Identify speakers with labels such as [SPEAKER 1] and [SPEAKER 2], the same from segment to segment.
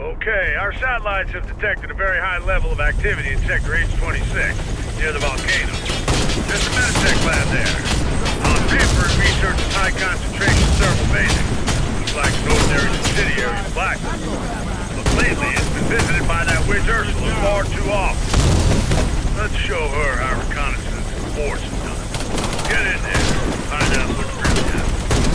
[SPEAKER 1] Okay, our satellites have detected a very high level of activity in Sector H-26, near the volcano. There's a meditech lab there. On paper, it researches high concentration thermal bathing. Looks like an ordinary subsidiary of Blackwood. But lately, it's been visited by that witch Ursula far too often. Let's show her how reconnaissance and force is done. Get in there, find out what's really happening.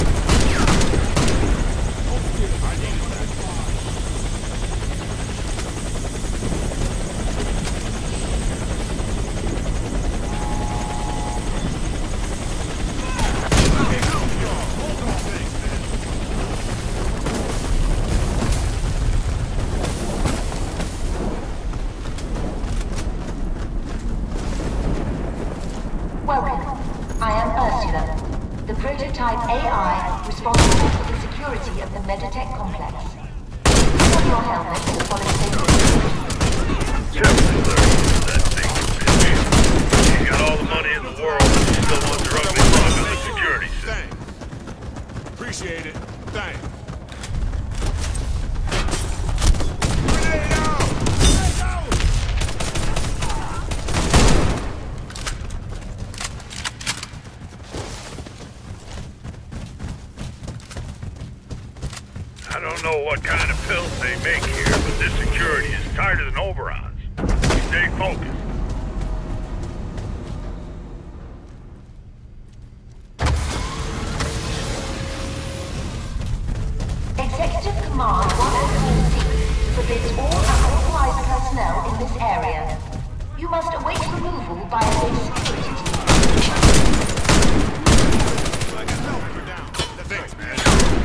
[SPEAKER 2] Prototype AI responsible for the security of the Meditech complex. Put on your helmet and follow safety.
[SPEAKER 1] That thing. She's got all the money in the world, but she still wants her ugly mug on the security system.
[SPEAKER 3] Thanks. Appreciate it. Thanks.
[SPEAKER 1] I don't know what kind of pills they make here, but this security is tighter than Oberon's. Stay focused.
[SPEAKER 2] Executive Command 104C forbids all unauthorized personnel in this area. You must await removal by a base security team.
[SPEAKER 3] Thanks, man.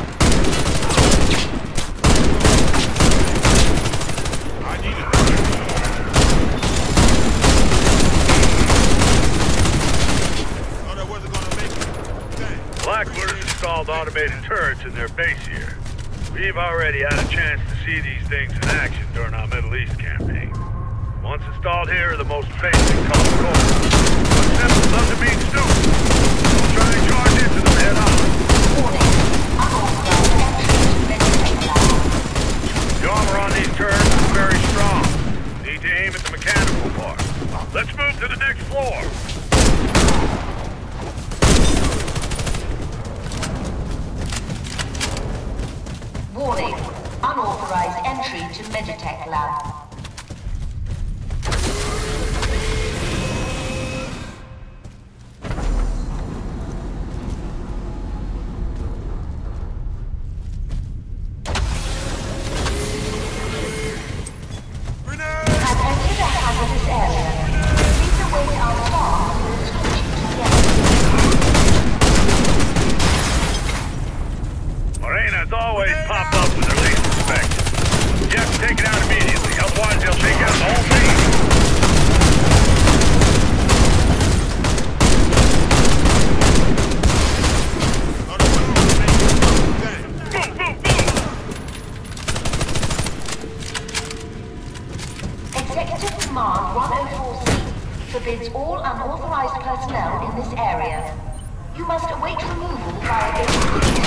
[SPEAKER 1] Blackwood has installed automated turrets in their base here. We've already had a chance to see these things in action during our Middle East campaign. Once installed here are the most basic color code. But simple doesn't mean stupid. Don't try and charge into them head on. The armor on these turrets is very strong. Need to aim at the mechanical part. Let's move to the next floor.
[SPEAKER 2] Warning, unauthorized entry to Meditech lab. Have entered a hazardous area. Please await our staff who will escort you to the
[SPEAKER 1] Morena, as always, pop up with their least suspect. You have to take it out immediately, otherwise they'll take out the whole team.
[SPEAKER 2] Executive Command 104C forbids all unauthorized personnel in this area. You must await removal by a base.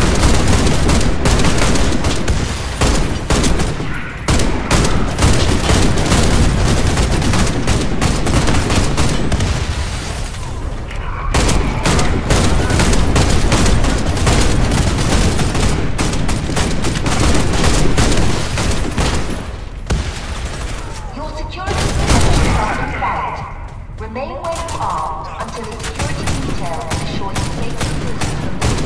[SPEAKER 2] Remain where you are until the security detail ensures you take the prison from the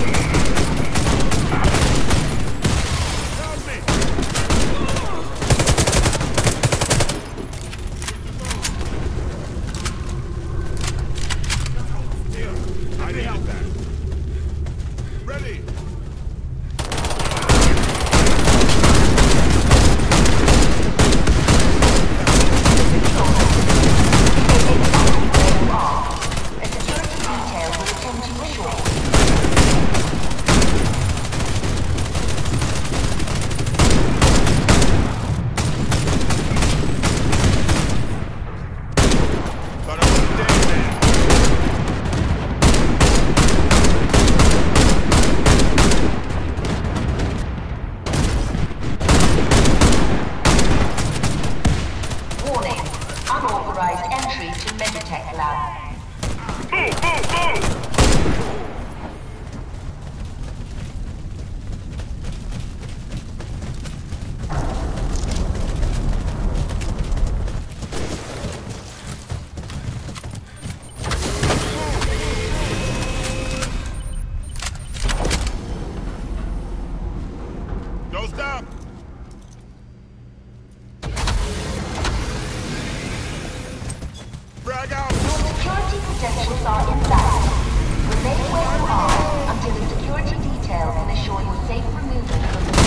[SPEAKER 3] I needed that. Ready.
[SPEAKER 2] tech lab.
[SPEAKER 1] Move, move, move!
[SPEAKER 3] Don't stop! Frag out!
[SPEAKER 2] Your security credentials are invalid. Remain where you are until the security detail can assure your safe removal from the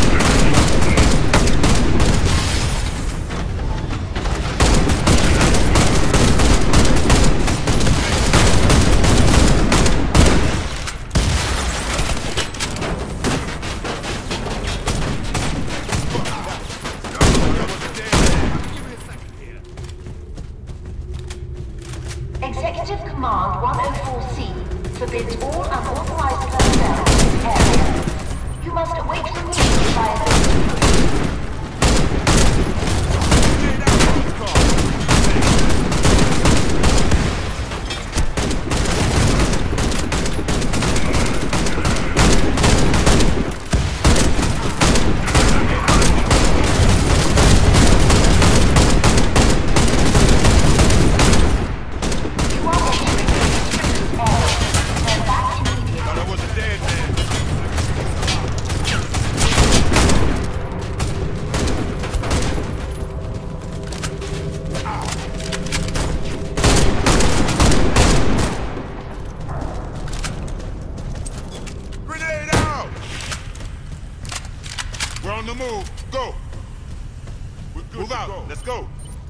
[SPEAKER 2] Executive Command 104C forbids all unauthorized personnel in this area. You must await removal by a
[SPEAKER 3] We're on the move. Go. We're good. Move out. Go. Let's go.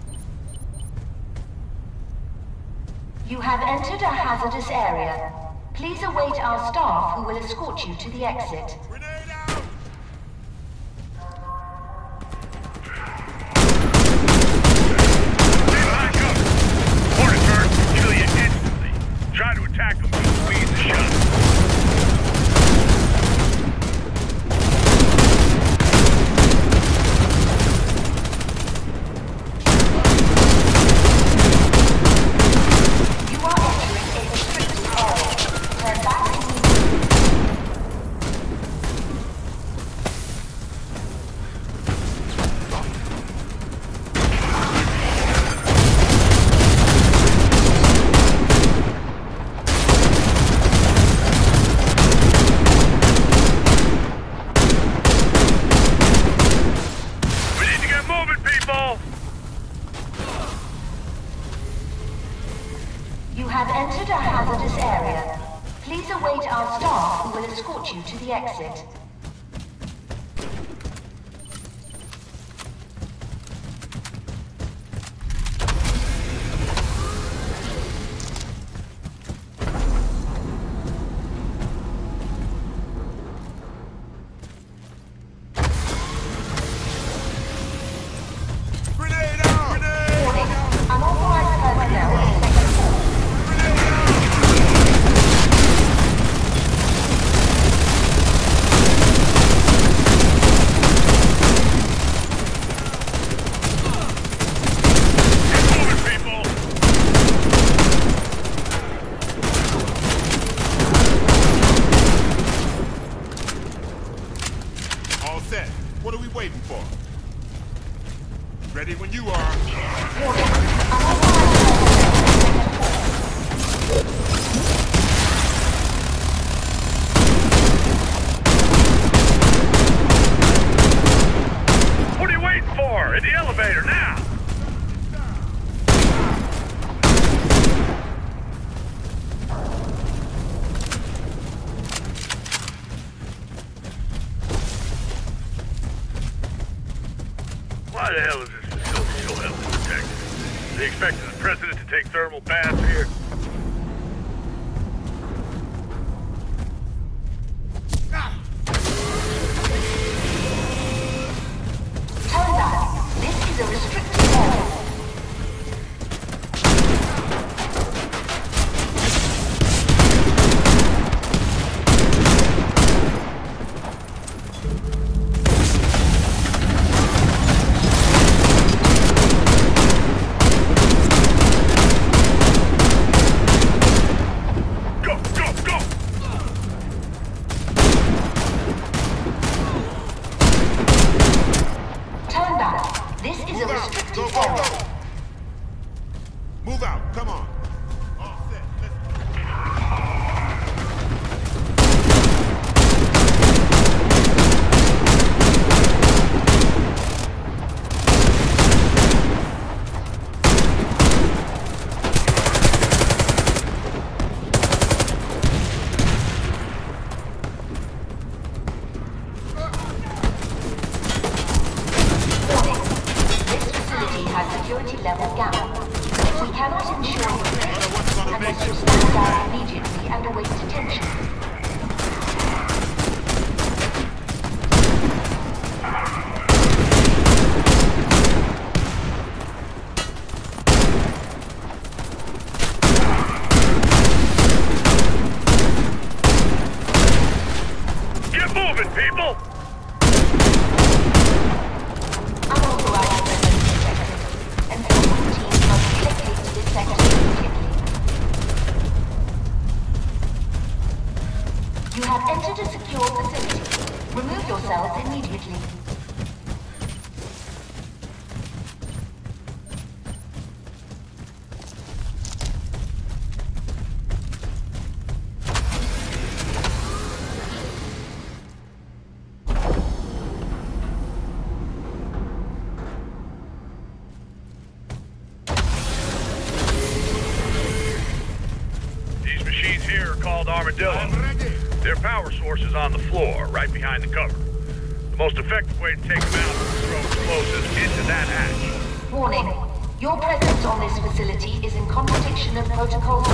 [SPEAKER 2] You have entered a hazardous area. Please await our staff who will escort you to the exit.
[SPEAKER 3] Grenade out!
[SPEAKER 1] Stay behind cover. Hornet birds will kill you instantly. Try to attack them when you squeeze the shot.
[SPEAKER 2] You have entered a hazardous area. Please await our staff who will escort you to the exit.
[SPEAKER 3] All set. What are we waiting for? Ready when you are.
[SPEAKER 1] What are you waiting for? In the elevator, now! Why the hell is this facility so heavily protected? They expecting the president to take thermal baths here?
[SPEAKER 2] Turn back. This is a restricted area. have entered a secure facility. Remove yourselves immediately.
[SPEAKER 1] Their power source is on the floor, right behind the cover. The most effective way to take them out is to throw explosives into that hatch.
[SPEAKER 2] Warning. Your presence on this facility is in contradiction of protocols.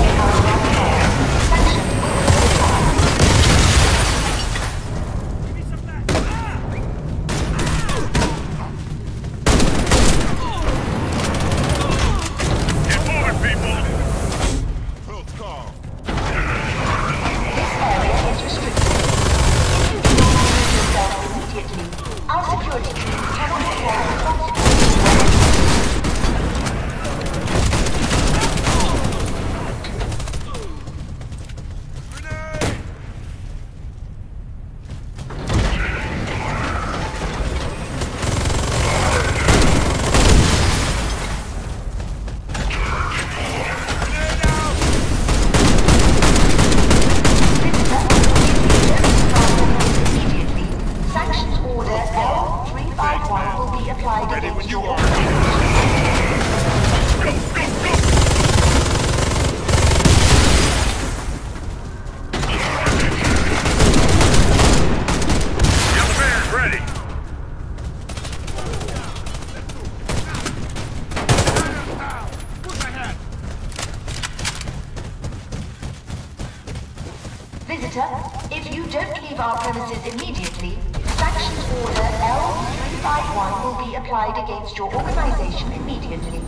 [SPEAKER 2] If you don't leave our premises immediately, Sanctions Order L351 will be applied against your organization immediately.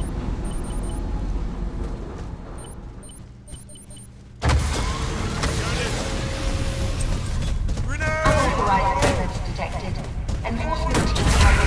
[SPEAKER 2] Unauthorized presence detected. Enforcement team have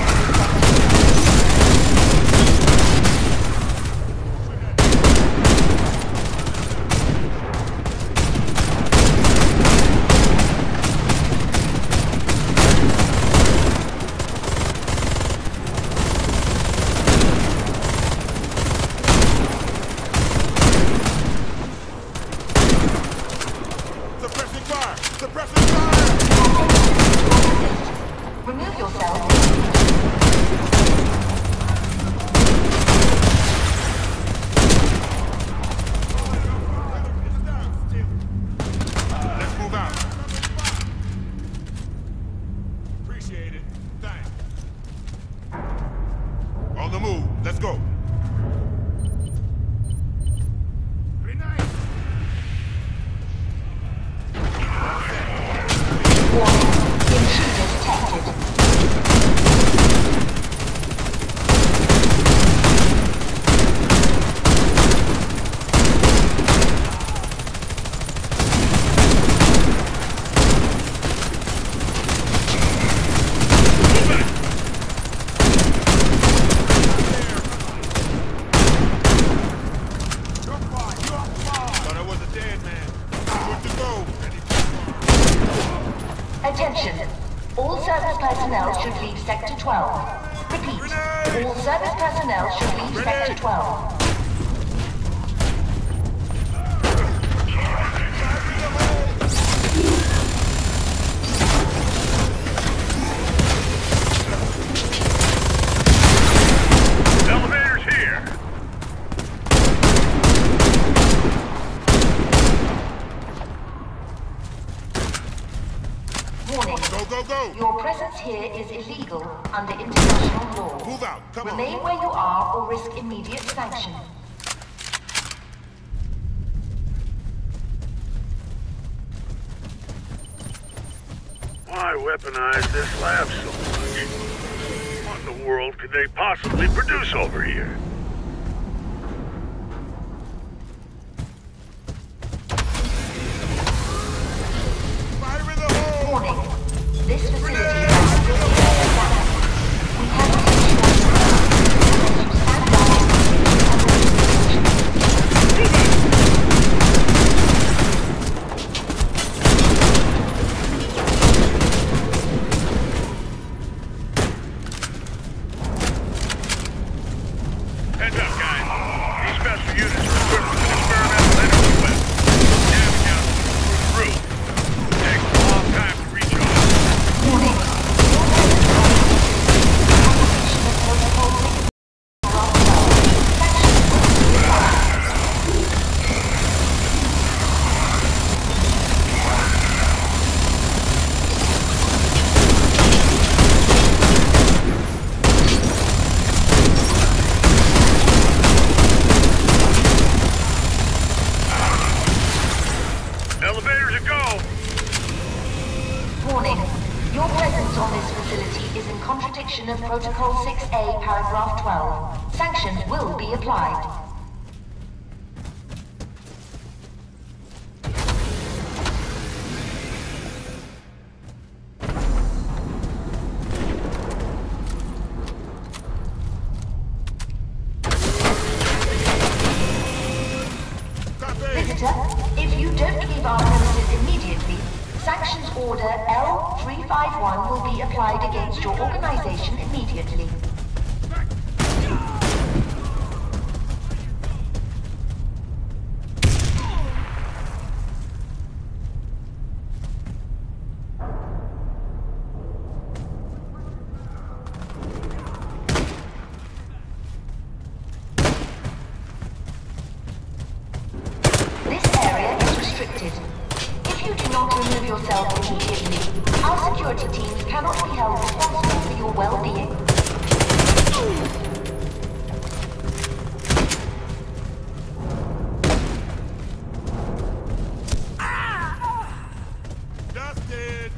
[SPEAKER 2] Attention! All service personnel should leave Sector 12. Repeat, all service personnel should leave Sector 12.
[SPEAKER 1] Elevator's here!
[SPEAKER 2] Warning.
[SPEAKER 3] Go!
[SPEAKER 2] Your presence here is illegal under international law.
[SPEAKER 3] Move out, come on.
[SPEAKER 2] Remain where you are or risk immediate sanction.
[SPEAKER 1] Why weaponize this lab so much? What in the world could they possibly produce over here?
[SPEAKER 3] Fire in the hole!
[SPEAKER 2] Warning. This facility has still been attacked. We cannot ensure you stand by. violation of Protocol 6A, paragraph 12. Sanctions will be applied. If you don't leave our premises immediately, Sanctions Order L351 will be applied against your organization immediately. If you do not remove yourself immediately, our security teams cannot be held responsible for your well-being.
[SPEAKER 3] Dusted!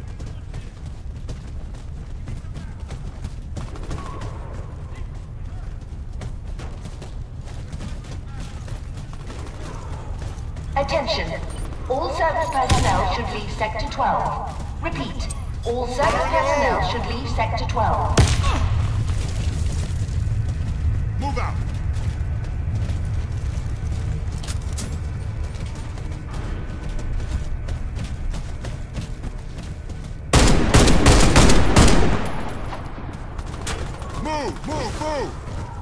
[SPEAKER 2] Attention! All service personnel should leave Sector 12. Repeat, all service personnel should leave Sector 12.
[SPEAKER 3] Move out! Move! Move! Move!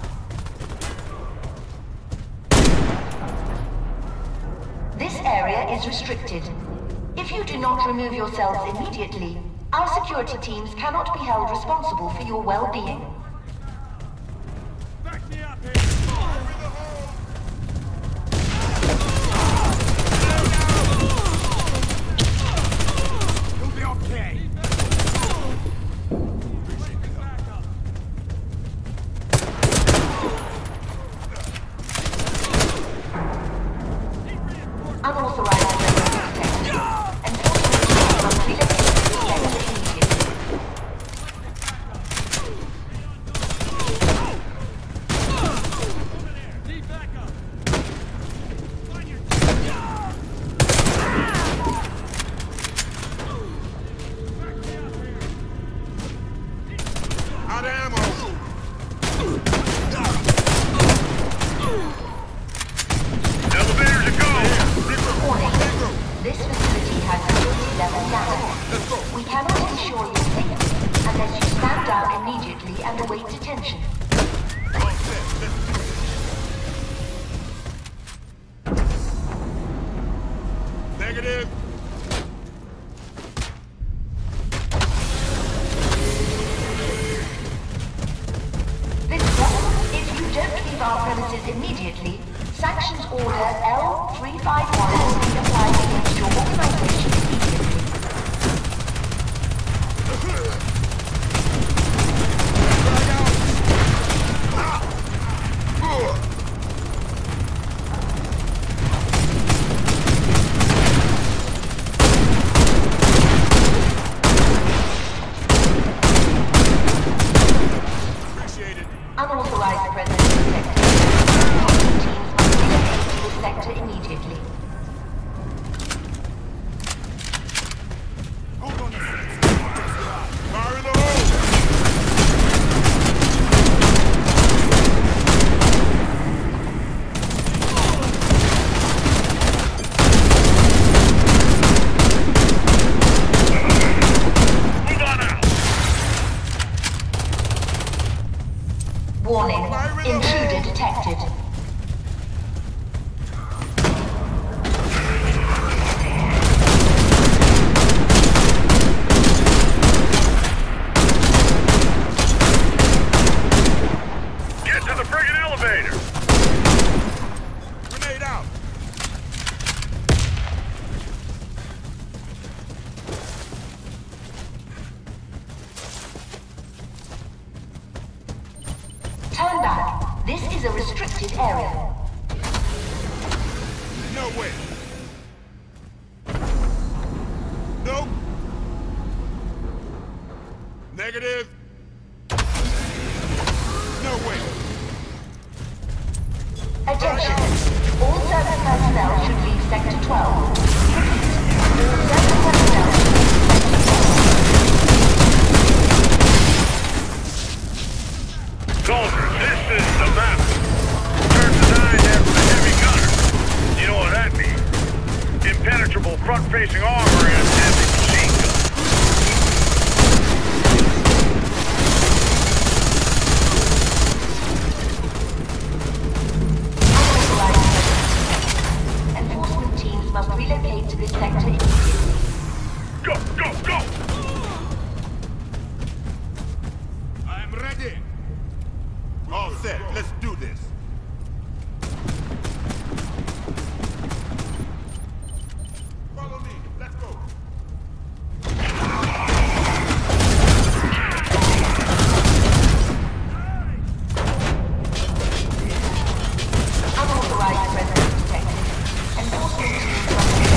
[SPEAKER 2] This area is restricted. If you do not remove yourselves immediately, our security teams cannot be held responsible for your well-being.
[SPEAKER 3] Back me up here! You'll be okay!
[SPEAKER 2] Unauthorized presence detected. Enforcement must be lifted to the sector immediately.
[SPEAKER 3] Out of ammo!
[SPEAKER 1] Elevators are go!
[SPEAKER 2] Warning. This facility has security level damage. We cannot ensure your safety unless you stand down immediately and await detention.
[SPEAKER 3] Negative!
[SPEAKER 2] Visitor, if you don't leave our premises immediately, Sanctions Order L351 will be applied against your organization immediately.
[SPEAKER 3] Appreciate it.
[SPEAKER 2] Unauthorized presence detected. Teams must relocate to the sector immediately.
[SPEAKER 3] Hold on a second. Fire in the hole!
[SPEAKER 1] Move on out!
[SPEAKER 2] Warning, intruder detected.
[SPEAKER 1] Get to the friggin' elevator!
[SPEAKER 3] Grenade out!
[SPEAKER 2] Turn back. This is a restricted area.
[SPEAKER 3] No way! Nope! Negative!
[SPEAKER 1] forward-facing armor and heavy machine gun.
[SPEAKER 2] Enforcement teams must relocate to this sector immediately.
[SPEAKER 1] Go, go, go!
[SPEAKER 3] I'm ready. All set. Let's do this. Follow me. Let's go.
[SPEAKER 2] Unauthorized presence detected. Enforcement teams must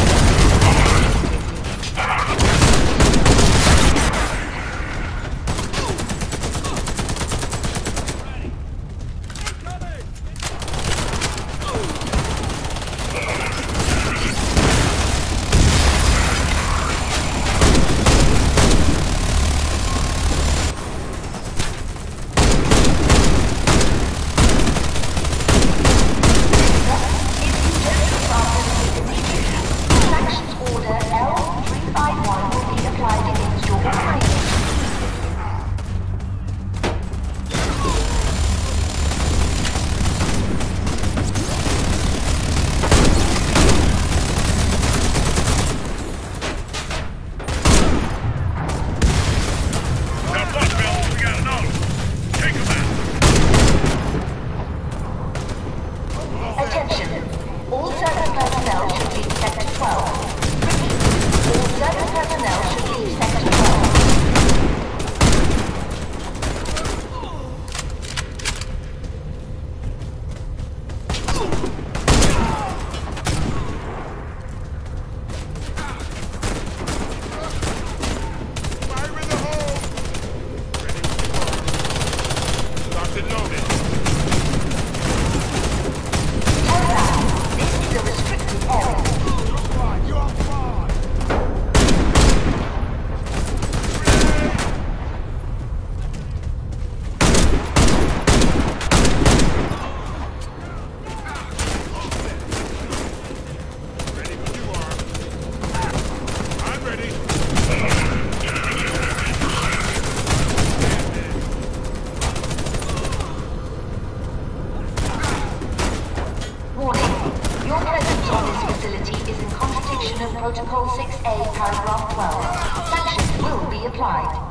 [SPEAKER 2] Protocol 6A, paragraph 12. Sanctions will be applied.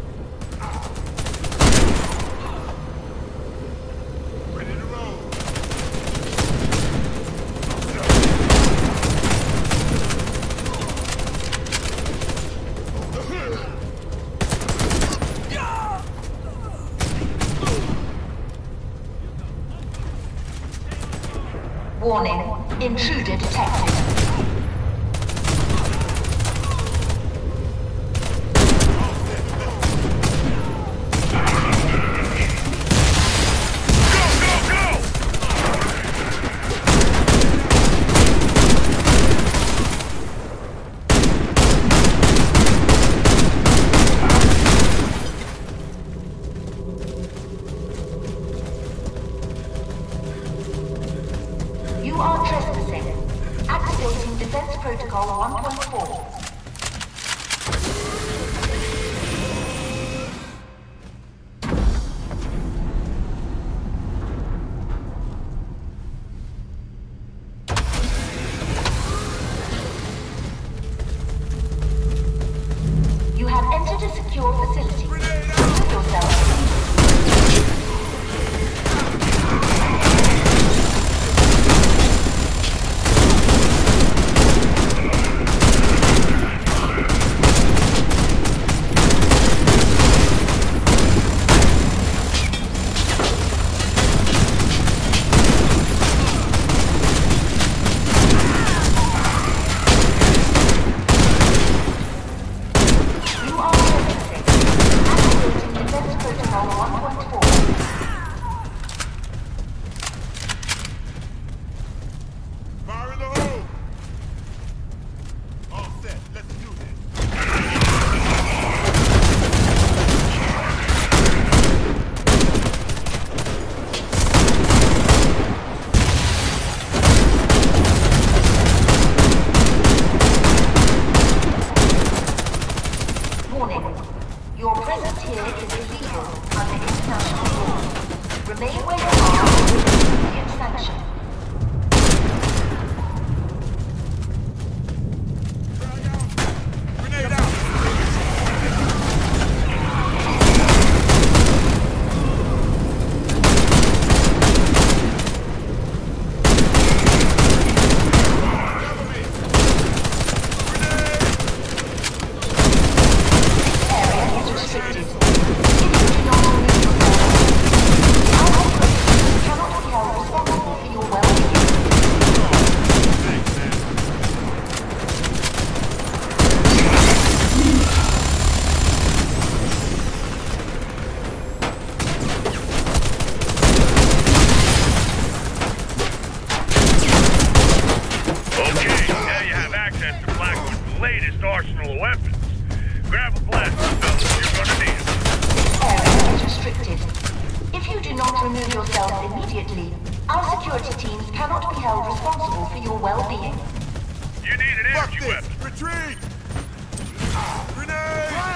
[SPEAKER 3] Ready to roll.
[SPEAKER 2] Warning, intruder detected. You are trespassing. Activating Defense Protocol 1.4. You have entered a secure facility. Remove yourself. You are trespassing.
[SPEAKER 1] arsenal of weapons. Grab a blaster, fellas, you're gonna need it.
[SPEAKER 2] This area is restricted. If you do not remove yourselves immediately, our security teams cannot be held responsible for your well-being.
[SPEAKER 1] You need an
[SPEAKER 3] Fuck
[SPEAKER 1] energy
[SPEAKER 3] this!
[SPEAKER 1] weapon.
[SPEAKER 3] Retreat! Grenade!